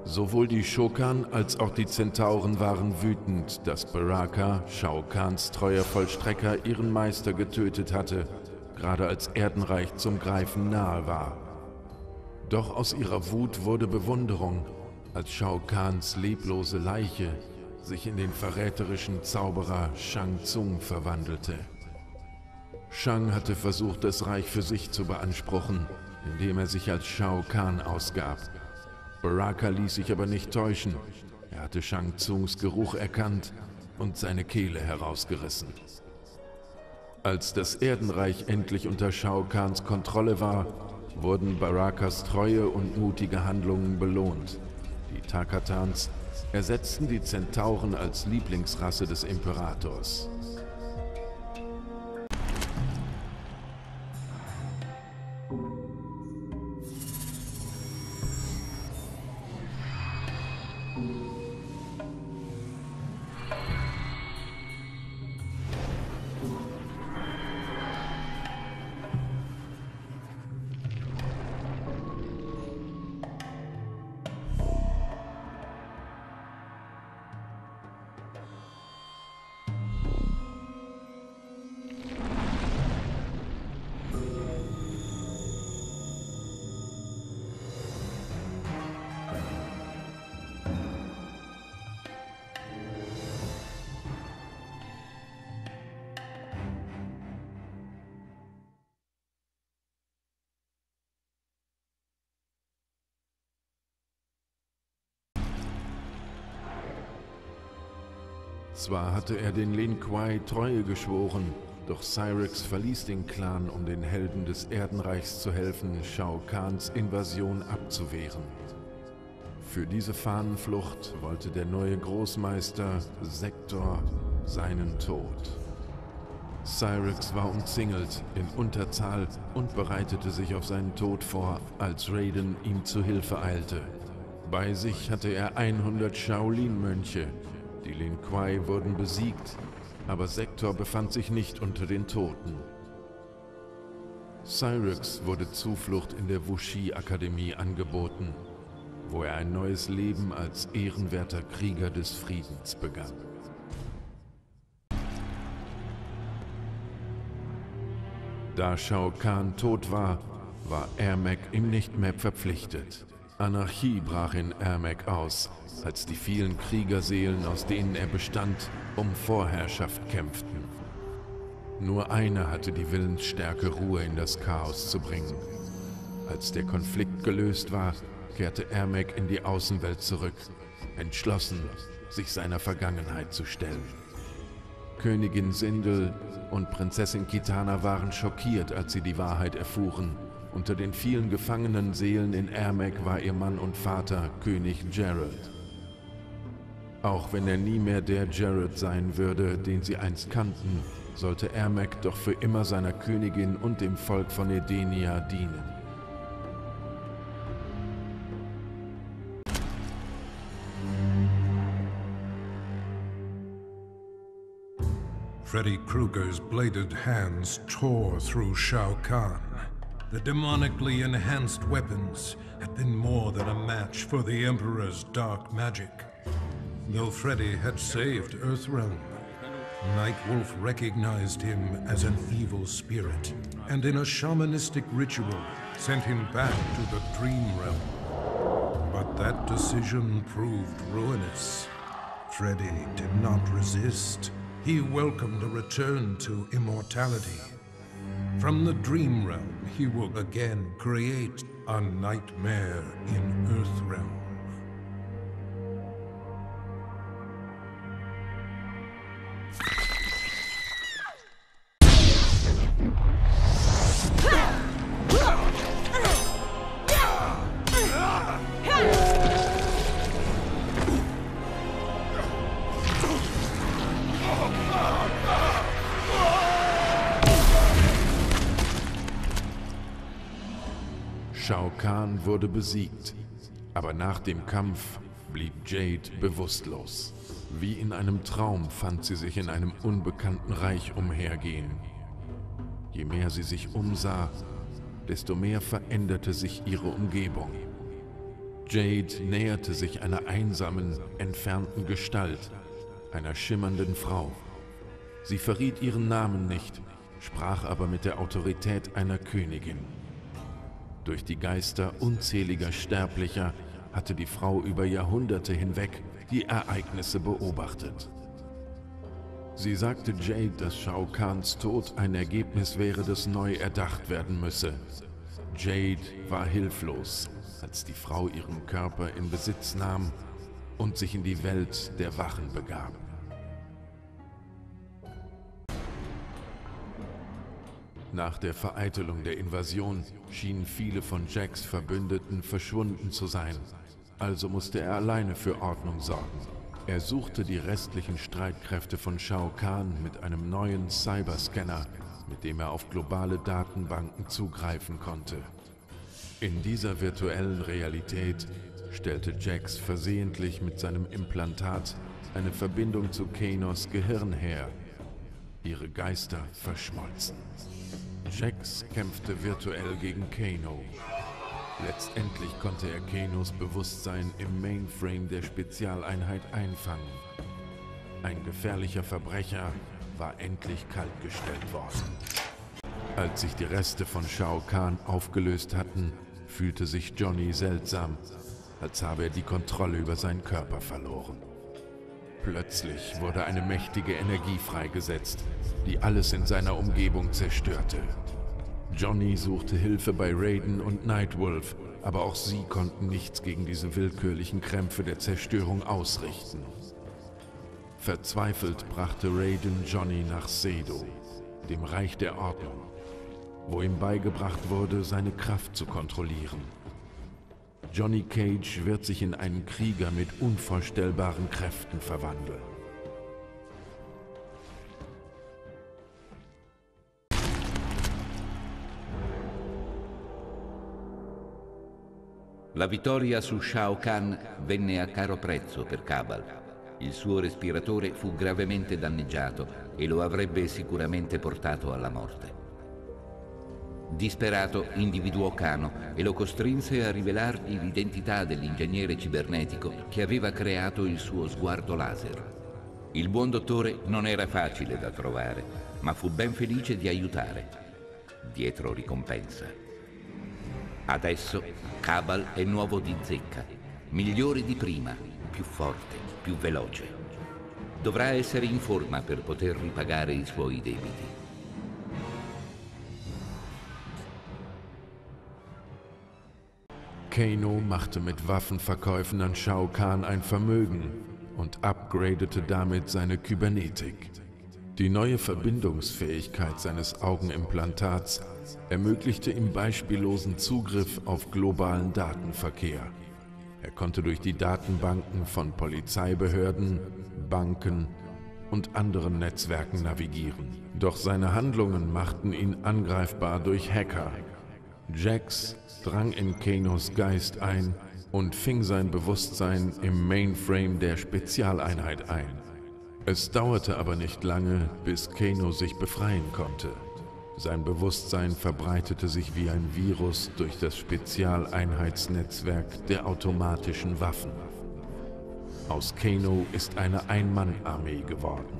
Sowohl die Shokan als auch die Zentauren waren wütend, dass Baraka, Shao Kahns treuer Vollstrecker, ihren Meister getötet hatte, gerade als Erdenreich zum Greifen nahe war. Doch aus ihrer Wut wurde Bewunderung, als Shao Kahns leblose Leiche sich in den verräterischen Zauberer Shang Tsung verwandelte. Shang hatte versucht, das Reich für sich zu beanspruchen, indem er sich als Shao Kahn ausgab. Baraka ließ sich aber nicht täuschen. Er hatte Shang Tsungs Geruch erkannt und seine Kehle herausgerissen. Als das Erdenreich endlich unter Shao Kahns Kontrolle war, wurden Barakas treue und mutige Handlungen belohnt. Die Takatans ersetzten die Zentauren als Lieblingsrasse des Imperators. Zwar hatte er den Lin Kuei Treue geschworen, doch Cyrex verließ den Clan, um den Helden des Erdenreichs zu helfen, Shao Kahns Invasion abzuwehren. Für diese Fahnenflucht wollte der neue Großmeister Sektor seinen Tod. Cyrex war umzingelt, in Unterzahl und bereitete sich auf seinen Tod vor, als Raiden ihm zu Hilfe eilte. Bei sich hatte er 100 Shaolin-Mönche. Die Lin Kuei wurden besiegt, aber Sektor befand sich nicht unter den Toten. Cyrex wurde Zuflucht in der Wuxi-Akademie angeboten, wo er ein neues Leben als ehrenwerter Krieger des Friedens begann. Da Shao Kahn tot war, war Ermac ihm nicht mehr verpflichtet. Anarchie brach in Ermac aus, als die vielen Kriegerseelen, aus denen er bestand, um Vorherrschaft kämpften. Nur einer hatte die Willensstärke, Ruhe in das Chaos zu bringen. Als der Konflikt gelöst war, kehrte Ermac in die Außenwelt zurück, entschlossen, sich seiner Vergangenheit zu stellen. Königin Sindel und Prinzessin Kitana waren schockiert, als sie die Wahrheit erfuhren. Unter den vielen gefangenen Seelen in Ermac war ihr Mann und Vater, König Jerrod. Auch wenn er nie mehr der Jerrod sein würde, den sie einst kannten, sollte Ermac doch für immer seiner Königin und dem Volk von Edenia dienen. Freddy Krueger's bladed hands tore through Shao Kahn. The demonically enhanced weapons had been more than a match for the Emperor's dark magic. Though Freddy had saved Earthrealm, Nightwolf recognized him as an evil spirit, and in a shamanistic ritual sent him back to the Dream Realm. But that decision proved ruinous. Freddy did not resist. He welcomed a return to immortality. From the Dream Realm, he will again create a nightmare in Earthrealm. Shao Kahn wurde besiegt, aber nach dem Kampf blieb Jade bewusstlos. Wie in einem Traum fand sie sich in einem unbekannten Reich umhergehen. Je mehr sie sich umsah, desto mehr veränderte sich ihre Umgebung. Jade näherte sich einer einsamen, entfernten Gestalt, einer schimmernden Frau. Sie verriet ihren Namen nicht, sprach aber mit der Autorität einer Königin. Durch die Geister unzähliger Sterblicher hatte die Frau über Jahrhunderte hinweg die Ereignisse beobachtet. Sie sagte Jade, dass Shao Kahns Tod ein Ergebnis wäre, das neu erdacht werden müsse. Jade war hilflos, als die Frau ihren Körper in Besitz nahm und sich in die Welt der Wachen begab. Nach der Vereitelung der Invasion schienen viele von Jacks Verbündeten verschwunden zu sein, also musste er alleine für Ordnung sorgen. Er suchte die restlichen Streitkräfte von Shao Kahn mit einem neuen Cyberscanner, mit dem er auf globale Datenbanken zugreifen konnte. In dieser virtuellen Realität stellte Jax versehentlich mit seinem Implantat eine Verbindung zu Kanos Gehirn her. Ihre Geister verschmolzen. Jax kämpfte virtuell gegen Kano. Letztendlich konnte er Kanos Bewusstsein im Mainframe der Spezialeinheit einfangen. Ein gefährlicher Verbrecher war endlich kaltgestellt worden. Als sich die Reste von Shao Kahn aufgelöst hatten, fühlte sich Johnny seltsam, als habe er die Kontrolle über seinen Körper verloren. Plötzlich wurde eine mächtige Energie freigesetzt, die alles in seiner Umgebung zerstörte. Johnny suchte Hilfe bei Raiden und Nightwolf, aber auch sie konnten nichts gegen diese willkürlichen Krämpfe der Zerstörung ausrichten. Verzweifelt brachte Raiden Johnny nach Sedo, dem Reich der Ordnung, wo ihm beigebracht wurde, seine Kraft zu kontrollieren. Johnny Cage wird sich in einen Krieger mit unvorstellbaren Kräften verwandeln. La vittoria su Shao Kahn venne a caro prezzo per Cabal. Il suo respiratore fu gravemente danneggiato e lo avrebbe sicuramente portato alla morte. Disperato, individuò Kano e lo costrinse a rivelargli l'identità dell'ingegnere cibernetico che aveva creato il suo sguardo laser. Il buon dottore non era facile da trovare, ma fu ben felice di aiutare, dietro ricompensa. Adesso Cabal è nuovo di zecca, migliore di prima, più forte, più veloce. Dovrà essere in forma per poter ripagare i suoi debiti. Kano machte mit Waffenverkäufen an Shao Kahn ein Vermögen und upgradete damit seine Kybernetik. Die neue Verbindungsfähigkeit seines Augenimplantats ermöglichte ihm beispiellosen Zugriff auf globalen Datenverkehr. Er konnte durch die Datenbanken von Polizeibehörden, Banken und anderen Netzwerken navigieren. Doch seine Handlungen machten ihn angreifbar durch Hacker. Jax drang in Kanos Geist ein und fing sein Bewusstsein im Mainframe der Spezialeinheit ein. Es dauerte aber nicht lange, bis Kano sich befreien konnte. Sein Bewusstsein verbreitete sich wie ein Virus durch das Spezialeinheitsnetzwerk der automatischen Waffen. Aus Kano ist eine Ein-Mann-Armee geworden.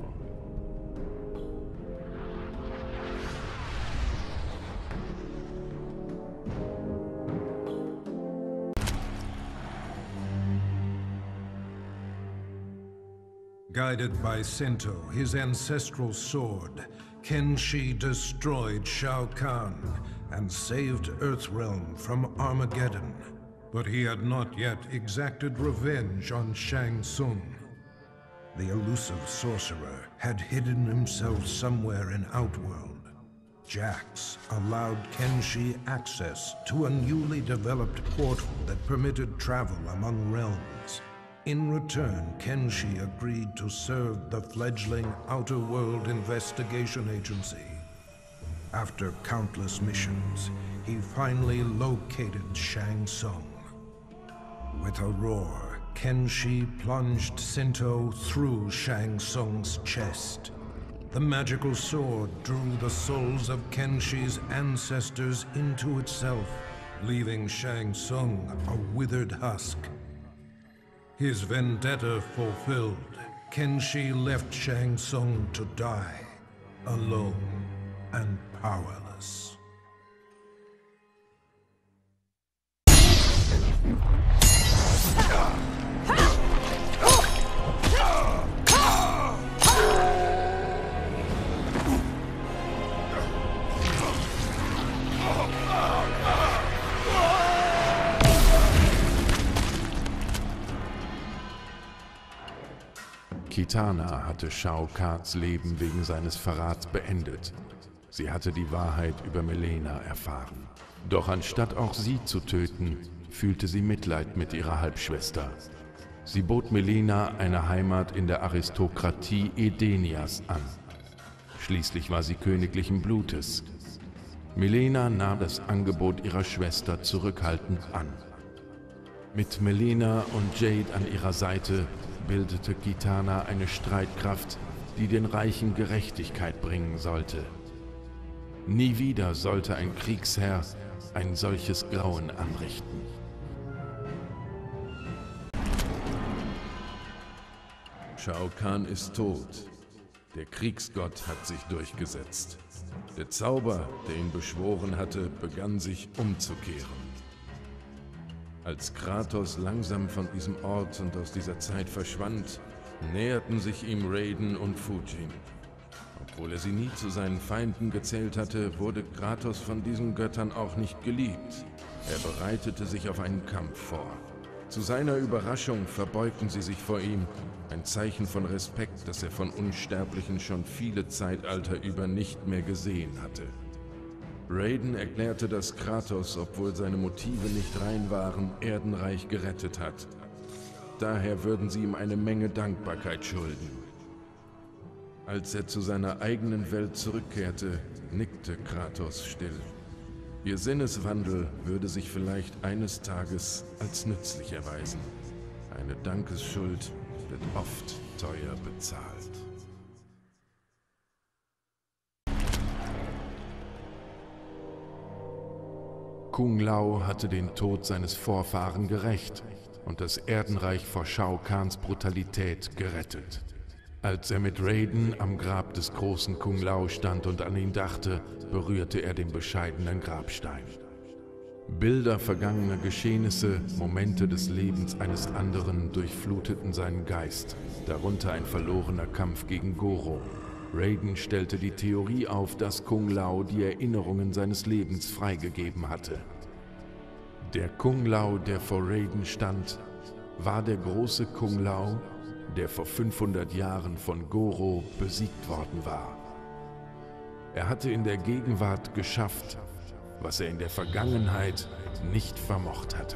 Guided by Sento, his ancestral sword, Kenshi destroyed Shao Kahn and saved Earthrealm from Armageddon. But he had not yet exacted revenge on Shang Tsung. The elusive sorcerer had hidden himself somewhere in Outworld. Jax allowed Kenshi access to a newly developed portal that permitted travel among realms. In return, Kenshi agreed to serve the fledgling Outer World Investigation Agency. After countless missions, he finally located Shang Tsung. With a roar, Kenshi plunged Sento through Shang Tsung's chest. The magical sword drew the souls of Kenshi's ancestors into itself, leaving Shang Tsung a withered husk. His vendetta fulfilled, Kenshi left Shang Tsung to die, alone and powerless. Kitana hatte Shao Kahns Leben wegen seines Verrats beendet. Sie hatte die Wahrheit über Mileena erfahren. Doch anstatt auch sie zu töten, fühlte sie Mitleid mit ihrer Halbschwester. Sie bot Mileena eine Heimat in der Aristokratie Edenias an. Schließlich war sie königlichen Blutes. Mileena nahm das Angebot ihrer Schwester zurückhaltend an. Mit Mileena und Jade an ihrer Seite bildete Kitana eine Streitkraft, die den Reichen Gerechtigkeit bringen sollte. Nie wieder sollte ein Kriegsherr ein solches Grauen anrichten. Shao Kahn ist tot. Der Kriegsgott hat sich durchgesetzt. Der Zauber, der ihn beschworen hatte, begann sich umzukehren. Als Kratos langsam von diesem Ort und aus dieser Zeit verschwand, näherten sich ihm Raiden und Fujin. Obwohl er sie nie zu seinen Feinden gezählt hatte, wurde Kratos von diesen Göttern auch nicht geliebt. Er bereitete sich auf einen Kampf vor. Zu seiner Überraschung verbeugten sie sich vor ihm, ein Zeichen von Respekt, das er von Unsterblichen schon viele Zeitalter über nicht mehr gesehen hatte. Raiden erklärte, dass Kratos, obwohl seine Motive nicht rein waren, Erdenreich gerettet hat. Daher würden sie ihm eine Menge Dankbarkeit schulden. Als er zu seiner eigenen Welt zurückkehrte, nickte Kratos still. Ihr Sinneswandel würde sich vielleicht eines Tages als nützlich erweisen. Eine Dankesschuld wird oft teuer bezahlt. Kung Lao hatte den Tod seines Vorfahren gerächt und das Erdenreich vor Shao Kahns Brutalität gerettet. Als er mit Raiden am Grab des großen Kung Lao stand und an ihn dachte, berührte er den bescheidenen Grabstein. Bilder vergangener Geschehnisse, Momente des Lebens eines anderen durchfluteten seinen Geist, darunter ein verlorener Kampf gegen Goro. Raiden stellte die Theorie auf, dass Kung Lao die Erinnerungen seines Lebens freigegeben hatte. Der Kung Lao, der vor Raiden stand, war der große Kung Lao, der vor 500 Jahren von Goro besiegt worden war. Er hatte in der Gegenwart geschafft, was er in der Vergangenheit nicht vermocht hatte.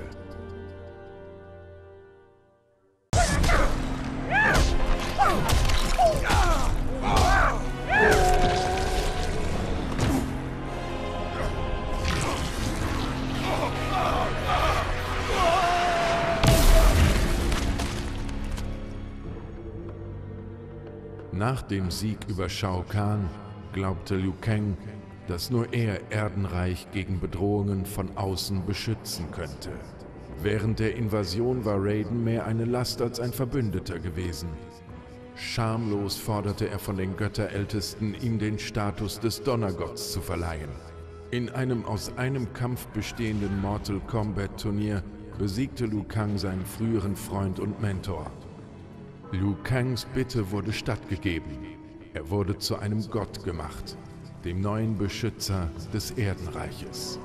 Nach dem Sieg über Shao Kahn glaubte Liu Kang, dass nur er Erdenreich gegen Bedrohungen von außen beschützen könnte. Während der Invasion war Raiden mehr eine Last als ein Verbündeter gewesen. Schamlos forderte er von den Götterältesten, ihm den Status des Donnergotts zu verleihen. In einem aus einem Kampf bestehenden Mortal Kombat Turnier besiegte Liu Kang seinen früheren Freund und Mentor. Liu Kangs Bitte wurde stattgegeben. Er wurde zu einem Gott gemacht, dem neuen Beschützer des Erdenreiches.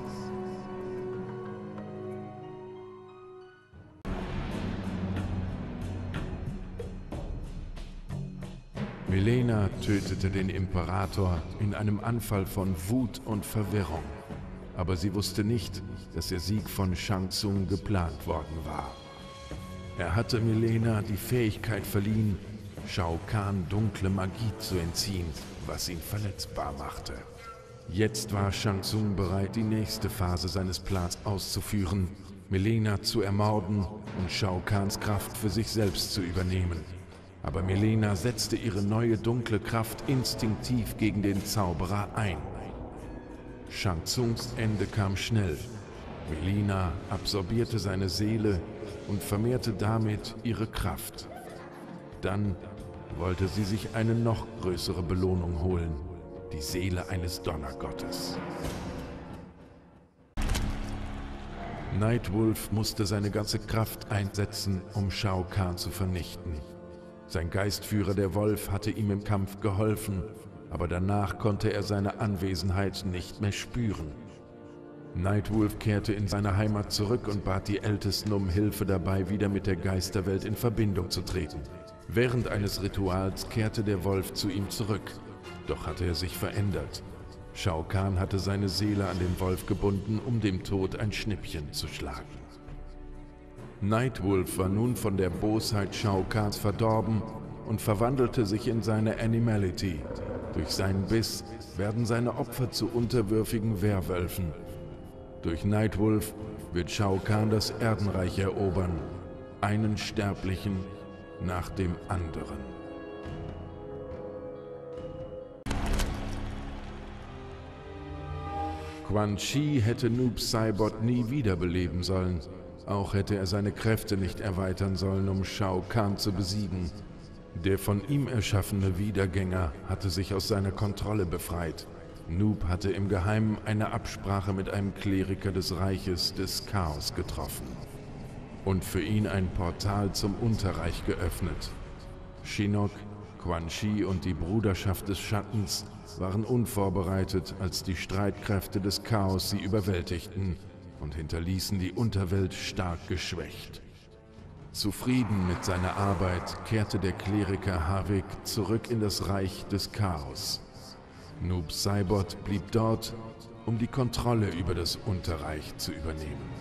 Mileena tötete den Imperator in einem Anfall von Wut und Verwirrung. Aber sie wusste nicht, dass der Sieg von Shang Tsung geplant worden war. Er hatte Mileena die Fähigkeit verliehen, Shao Kahn dunkle Magie zu entziehen, was ihn verletzbar machte. Jetzt war Shang Tsung bereit, die nächste Phase seines Plans auszuführen, Mileena zu ermorden und Shao Kahns Kraft für sich selbst zu übernehmen. Aber Mileena setzte ihre neue dunkle Kraft instinktiv gegen den Zauberer ein. Shang Tsungs Ende kam schnell. Melina absorbierte seine Seele und vermehrte damit ihre Kraft. Dann wollte sie sich eine noch größere Belohnung holen, die Seele eines Donnergottes. Nightwolf musste seine ganze Kraft einsetzen, um Shao Kahn zu vernichten. Sein Geistführer, der Wolf, hatte ihm im Kampf geholfen, aber danach konnte er seine Anwesenheit nicht mehr spüren. Nightwolf kehrte in seine Heimat zurück und bat die Ältesten um Hilfe dabei, wieder mit der Geisterwelt in Verbindung zu treten. Während eines Rituals kehrte der Wolf zu ihm zurück, doch hatte er sich verändert. Shao Kahn hatte seine Seele an den Wolf gebunden, um dem Tod ein Schnippchen zu schlagen. Nightwolf war nun von der Bosheit Shao Kahns verdorben und verwandelte sich in seine Animality. Durch seinen Biss werden seine Opfer zu unterwürfigen Werwölfen. Durch Nightwolf wird Shao Kahn das Erdenreich erobern, einen Sterblichen nach dem anderen. Quan Chi hätte Noob Saibot nie wiederbeleben sollen. Auch hätte er seine Kräfte nicht erweitern sollen, um Shao Kahn zu besiegen. Der von ihm erschaffene Wiedergänger hatte sich aus seiner Kontrolle befreit. Noob hatte im Geheimen eine Absprache mit einem Kleriker des Reiches des Chaos getroffen und für ihn ein Portal zum Unterreich geöffnet. Shinnok, Quan Chi und die Bruderschaft des Schattens waren unvorbereitet, als die Streitkräfte des Chaos sie überwältigten und hinterließen die Unterwelt stark geschwächt. Zufrieden mit seiner Arbeit kehrte der Kleriker Havik zurück in das Reich des Chaos. Noob Saibot blieb dort, um die Kontrolle über das Unterreich zu übernehmen.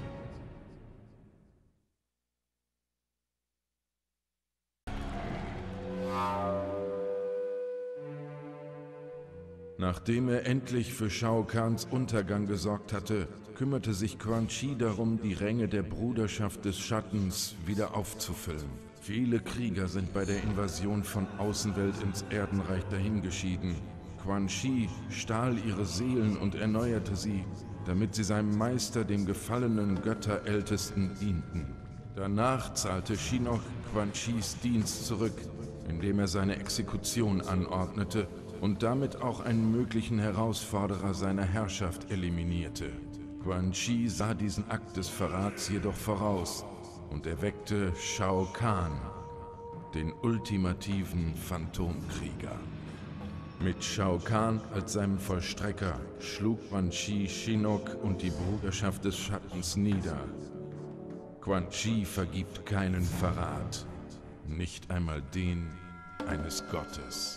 Nachdem er endlich für Shao Kahns Untergang gesorgt hatte, kümmerte sich Quan Chi darum, die Ränge der Bruderschaft des Schattens wieder aufzufüllen. Viele Krieger sind bei der Invasion von Außenwelt ins Erdenreich dahingeschieden. Quan Chi stahl ihre Seelen und erneuerte sie, damit sie seinem Meister, dem gefallenen Götterältesten, dienten. Danach zahlte Shinnok Quan Chis Dienst zurück, indem er seine Exekution anordnete und damit auch einen möglichen Herausforderer seiner Herrschaft eliminierte. Quan Chi sah diesen Akt des Verrats jedoch voraus und erweckte Shao Kahn, den ultimativen Phantomkrieger. Mit Shao Kahn als seinem Vollstrecker schlug Quan Chi Shinnok und die Bruderschaft des Schattens nieder. Quan Chi vergibt keinen Verrat, nicht einmal den eines Gottes.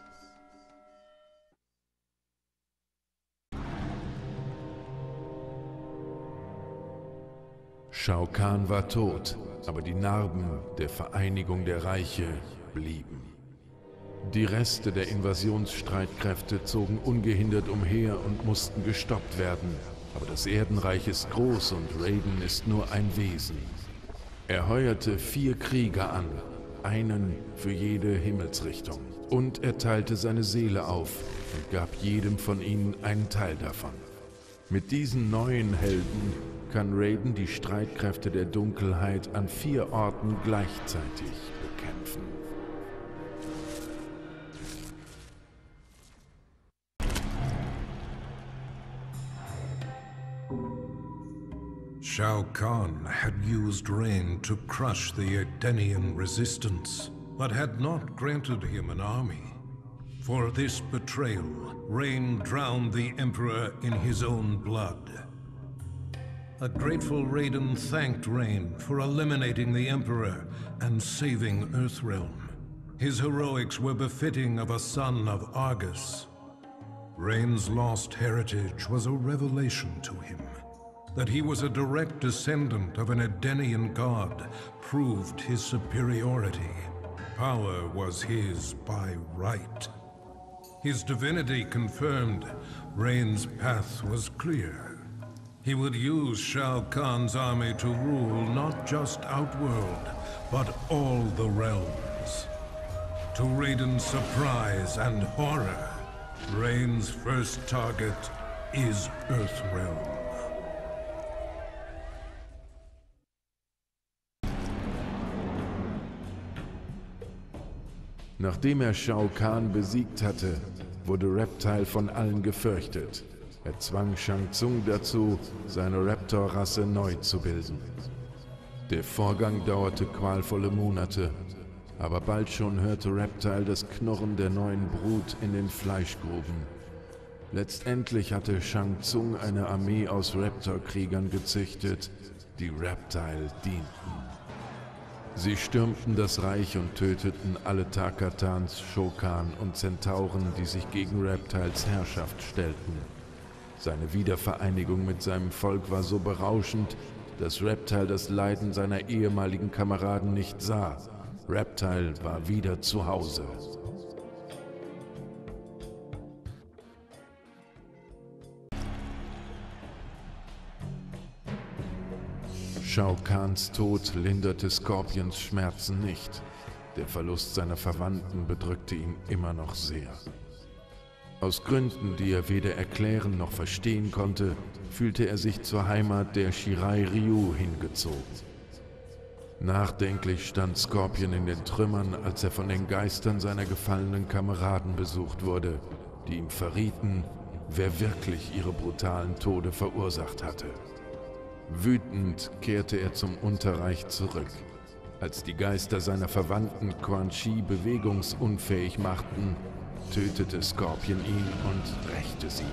Shao Kahn war tot, aber die Narben der Vereinigung der Reiche blieben. Die Reste der Invasionsstreitkräfte zogen ungehindert umher und mussten gestoppt werden. Aber das Erdenreich ist groß und Raiden ist nur ein Wesen. Er heuerte 4 Krieger an, einen für jede Himmelsrichtung. Und er teilte seine Seele auf und gab jedem von ihnen einen Teil davon. Mit diesen neuen Helden kann Raiden die Streitkräfte der Dunkelheit an 4 Orten gleichzeitig bekämpfen. Shao Kahn had used Rain to crush the Edenian resistance, but had not granted him an army. For this betrayal, Rain drowned the Emperor in his own blood. A grateful Raiden thanked Rain for eliminating the Emperor and saving Earthrealm. His heroics were befitting of a son of Argus. Rain's lost heritage was a revelation to him. That he was a direct descendant of an Edenian god proved his superiority. Power was his by right. His divinity confirmed, Rain's path was clear. He would use Shao Kahn's army to rule not just Outworld, but all the realms. To Raiden's surprise and horror, Rain's first target is Earthrealm. Nachdem er Shao Kahn besiegt hatte, wurde Reptile von allen gefürchtet. Er zwang Shang Tsung dazu, seine Raptor-Rasse neu zu bilden. Der Vorgang dauerte qualvolle Monate, aber bald schon hörte Reptile das Knurren der neuen Brut in den Fleischgruben. Letztendlich hatte Shang Tsung eine Armee aus Raptor-Kriegern gezüchtet, die Reptile dienten. Sie stürmten das Reich und töteten alle Takatans, Shokan und Zentauren, die sich gegen Reptiles Herrschaft stellten. Seine Wiedervereinigung mit seinem Volk war so berauschend, dass Reptile das Leiden seiner ehemaligen Kameraden nicht sah. Reptile war wieder zu Hause. Shao Kahns Tod linderte Scorpions Schmerzen nicht. Der Verlust seiner Verwandten bedrückte ihn immer noch sehr. Aus Gründen, die er weder erklären noch verstehen konnte, fühlte er sich zur Heimat der Shirai Ryu hingezogen. Nachdenklich stand Scorpion in den Trümmern, als er von den Geistern seiner gefallenen Kameraden besucht wurde, die ihm verrieten, wer wirklich ihre brutalen Tode verursacht hatte. Wütend kehrte er zum Unterreich zurück. Als die Geister seiner Verwandten Quan Chi bewegungsunfähig machten, tötete Scorpion ihn und rächte sie.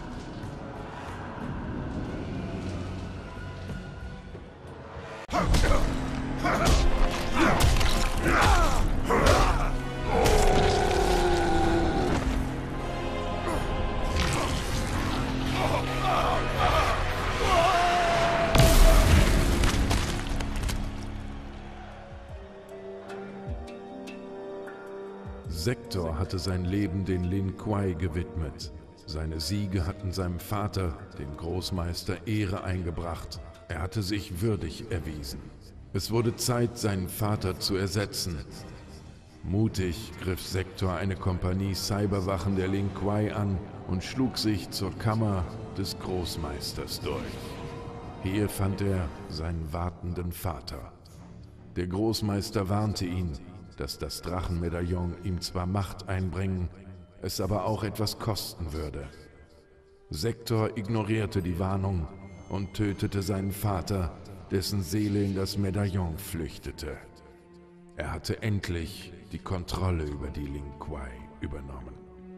Sektor hatte sein Leben den Lin Kuei gewidmet. Seine Siege hatten seinem Vater, dem Großmeister, Ehre eingebracht. Er hatte sich würdig erwiesen. Es wurde Zeit, seinen Vater zu ersetzen. Mutig griff Sektor eine Kompanie Cyberwachen der Lin Kuei an und schlug sich zur Kammer des Großmeisters durch. Hier fand er seinen wartenden Vater. Der Großmeister warnte ihn, dass das Drachenmedaillon ihm zwar Macht einbringen, es aber auch etwas kosten würde. Sektor ignorierte die Warnung und tötete seinen Vater, dessen Seele in das Medaillon flüchtete. Er hatte endlich die Kontrolle über die Lin Kuei übernommen.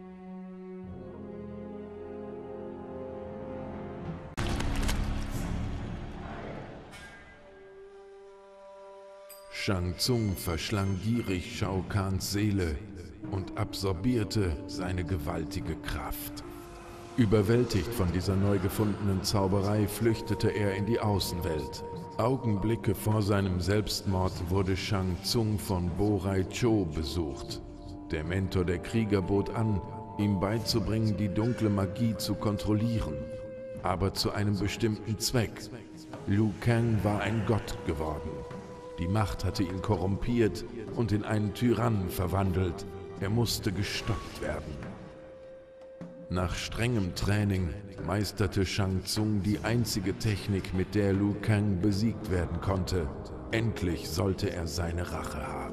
Shang Tsung verschlang gierig Shao Kahns Seele und absorbierte seine gewaltige Kraft. Überwältigt von dieser neu gefundenen Zauberei flüchtete er in die Außenwelt. Augenblicke vor seinem Selbstmord wurde Shang Tsung von Bo Rai Cho besucht. Der Mentor der Krieger bot an, ihm beizubringen, die dunkle Magie zu kontrollieren, aber zu einem bestimmten Zweck. Liu Kang war ein Gott geworden. Die Macht hatte ihn korrumpiert und in einen Tyrannen verwandelt. Er musste gestoppt werden. Nach strengem Training meisterte Shang Tsung die einzige Technik, mit der Liu Kang besiegt werden konnte. Endlich sollte er seine Rache haben.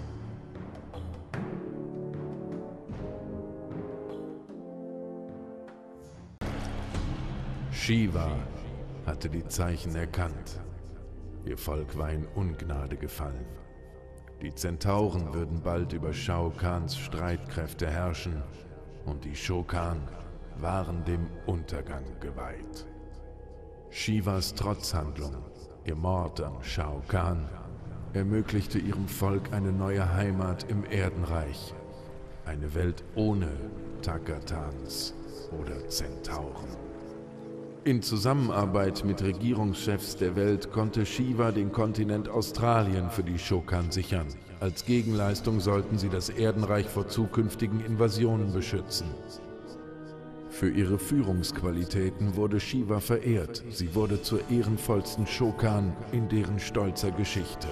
Shiva hatte die Zeichen erkannt. Ihr Volk war in Ungnade gefallen. Die Zentauren würden bald über Shao Kahns Streitkräfte herrschen und die Shokan waren dem Untergang geweiht. Shivas Trotzhandlung, ihr Mord an Shao Kahn, ermöglichte ihrem Volk eine neue Heimat im Erdenreich. Eine Welt ohne Takatans oder Zentauren. In Zusammenarbeit mit Regierungschefs der Welt konnte Shiva den Kontinent Australien für die Shokan sichern. Als Gegenleistung sollten sie das Erdenreich vor zukünftigen Invasionen beschützen. Für ihre Führungsqualitäten wurde Shiva verehrt. Sie wurde zur ehrenvollsten Shokan in deren stolzer Geschichte.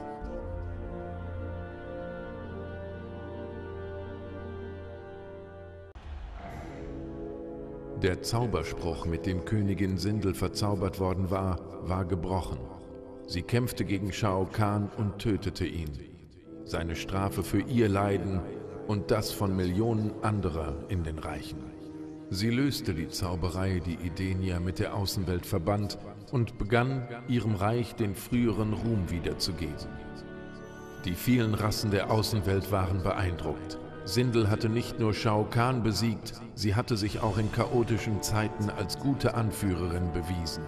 Der Zauberspruch, mit dem Königin Sindel verzaubert worden war, war gebrochen. Sie kämpfte gegen Shao Kahn und tötete ihn. seine Strafe für ihr Leiden und das von Millionen anderer in den Reichen. Sie löste die Zauberei, die Edenia mit der Außenwelt verband, und begann, ihrem Reich den früheren Ruhm wiederzugeben. Die vielen Rassen der Außenwelt waren beeindruckt. Sindel hatte nicht nur Shao Kahn besiegt, sie hatte sich auch in chaotischen Zeiten als gute Anführerin bewiesen.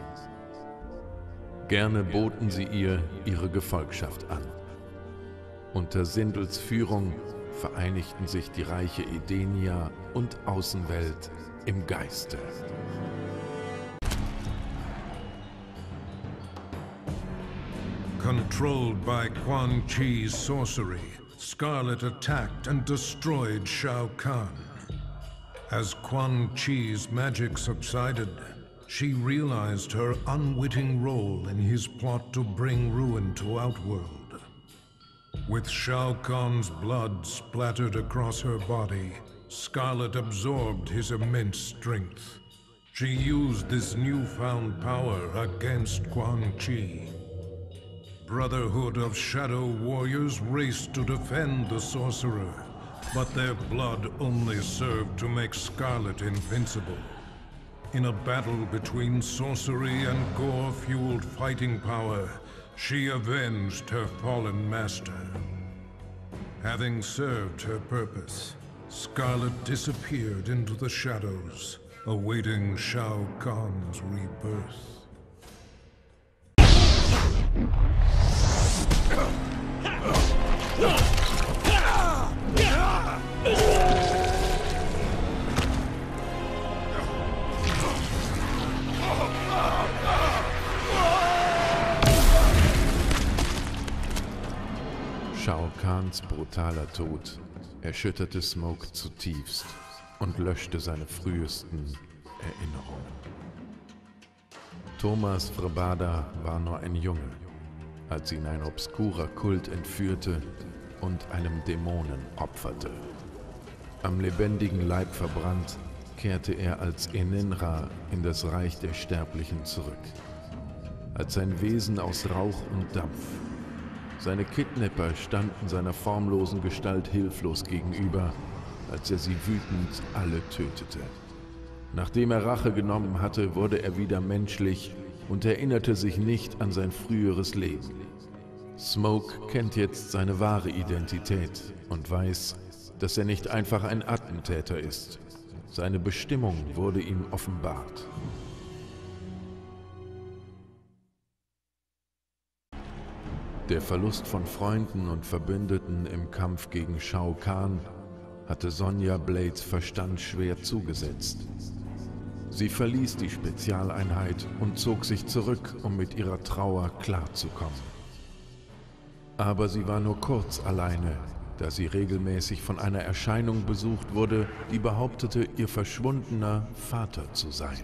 Gerne boten sie ihr ihre Gefolgschaft an. Unter Sindels Führung vereinigten sich die Reiche Edenia und Außenwelt im Geiste. Controlled by Quan Chi's sorcery, Scarlet attacked and destroyed Shao Kahn. As Quan Chi's magic subsided, she realized her unwitting role in his plot to bring ruin to Outworld. With Shao Kahn's blood splattered across her body, Scarlet absorbed his immense strength. She used this newfound power against Quan Chi. Brotherhood of Shadow Warriors raced to defend the sorcerer, but their blood only served to make Scarlet invincible. In a battle between sorcery and gore-fueled fighting power, she avenged her fallen master. Having served her purpose, Scarlet disappeared into the shadows, awaiting Shao Kahn's rebirth. Shao Kahns brutaler Tod erschütterte Smoke zutiefst und löschte seine frühesten Erinnerungen. Thomas Vrebada war nur ein Junge, als ihn ein obskurer Kult entführte und einem Dämonen opferte. Am lebendigen Leib verbrannt, kehrte er als Eninra in das Reich der Sterblichen zurück. Als ein Wesen aus Rauch und Dampf. Seine Kidnapper standen seiner formlosen Gestalt hilflos gegenüber, als er sie wütend alle tötete. Nachdem er Rache genommen hatte, wurde er wieder menschlich und erinnerte sich nicht an sein früheres Leben. Smoke kennt jetzt seine wahre Identität und weiß, dass er nicht einfach ein Attentäter ist. Seine Bestimmung wurde ihm offenbart. Der Verlust von Freunden und Verbündeten im Kampf gegen Shao Kahn hatte Sonya Blades Verstand schwer zugesetzt. Sie verließ die Spezialeinheit und zog sich zurück, um mit ihrer Trauer klarzukommen. Aber sie war nur kurz alleine, da sie regelmäßig von einer Erscheinung besucht wurde, die behauptete, ihr verschwundener Vater zu sein.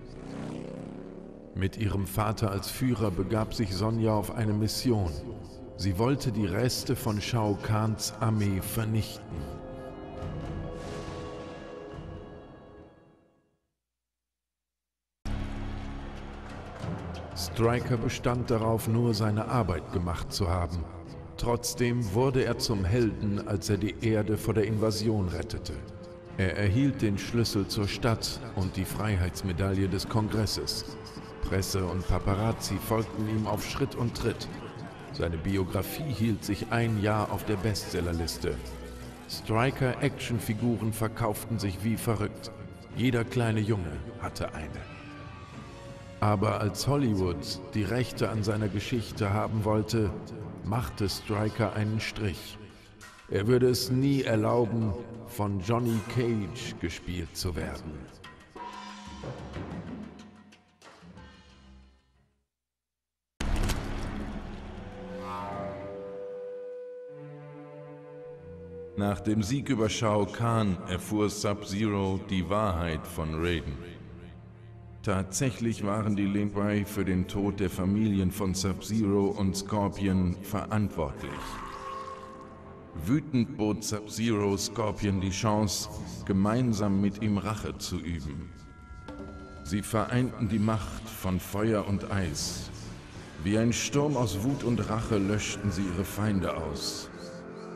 Mit ihrem Vater als Führer begab sich Sonya auf eine Mission. Sie wollte die Reste von Shao Kahns Armee vernichten. Stryker bestand darauf, nur seine Arbeit gemacht zu haben. Trotzdem wurde er zum Helden, als er die Erde vor der Invasion rettete. Er erhielt den Schlüssel zur Stadt und die Freiheitsmedaille des Kongresses. Presse und Paparazzi folgten ihm auf Schritt und Tritt. Seine Biografie hielt sich ein Jahr auf der Bestsellerliste. Stryker-Actionfiguren verkauften sich wie verrückt. Jeder kleine Junge hatte eine. Aber als Hollywood die Rechte an seiner Geschichte haben wollte, machte Stryker einen Strich. Er würde es nie erlauben, von Johnny Cage gespielt zu werden. Nach dem Sieg über Shao Kahn erfuhr Sub-Zero die Wahrheit von Raiden. Tatsächlich waren die Lin Kuei für den Tod der Familien von Sub-Zero und Scorpion verantwortlich. Wütend bot Sub-Zero Scorpion die Chance, gemeinsam mit ihm Rache zu üben. Sie vereinten die Macht von Feuer und Eis. Wie ein Sturm aus Wut und Rache löschten sie ihre Feinde aus.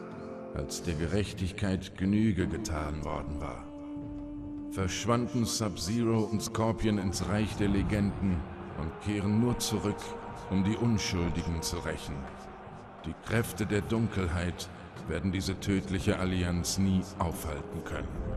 als der Gerechtigkeit Genüge getan worden war. Verschwanden Sub-Zero und Scorpion ins Reich der Legenden und kehren nur zurück, um die Unschuldigen zu rächen. Die Kräfte der Dunkelheit werden diese tödliche Allianz nie aufhalten können.